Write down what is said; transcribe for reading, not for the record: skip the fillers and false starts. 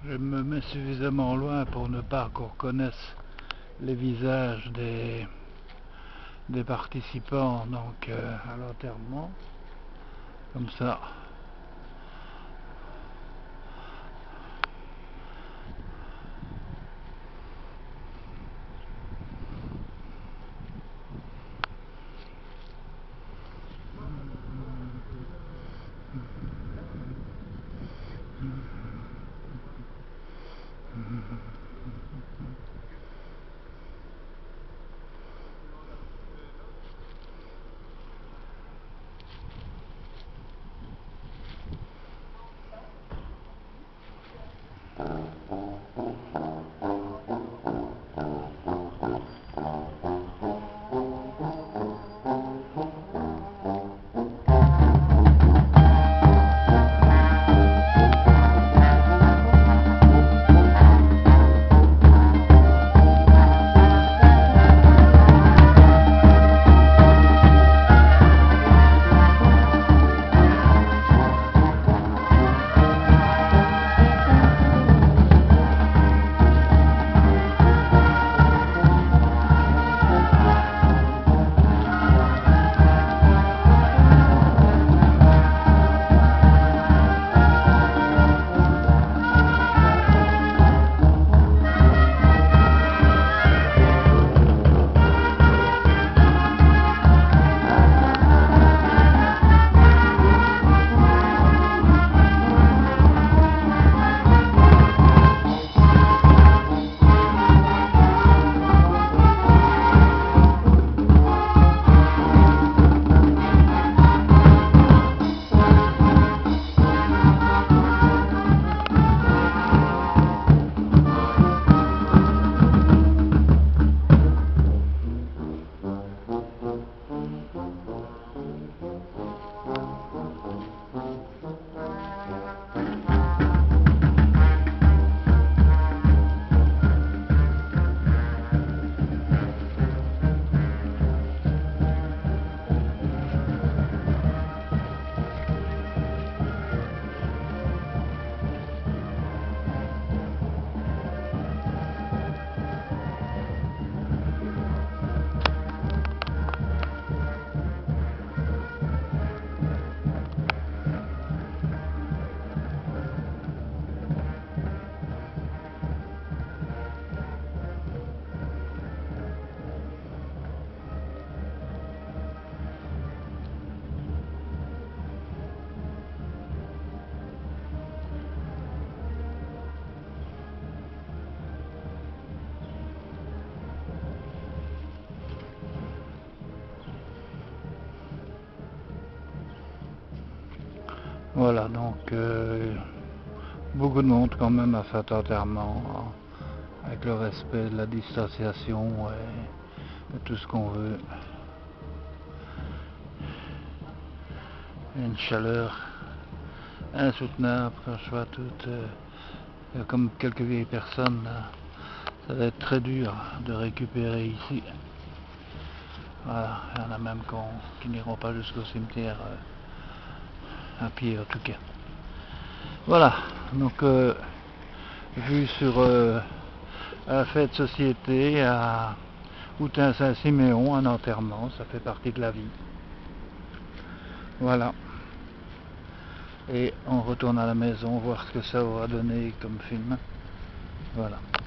Je me mets suffisamment loin pour ne pas qu'on reconnaisse les visages des participants donc à l'enterrement, comme ça. Voilà, donc beaucoup de monde quand même à cet enterrement, avec le respect de la distanciation et de tout ce qu'on veut. Une chaleur insoutenable quand je vois toutes, comme quelques vieilles personnes, ça va être très dur de récupérer ici. Voilà, il y en a même qui n'iront pas jusqu'au cimetière à pied en tout cas. Voilà, donc vue sur la fête société à Houtin-Saint-Siméon, un enterrement, ça fait partie de la vie. Voilà. Et on retourne à la maison voir ce que ça aura donné comme film. Voilà.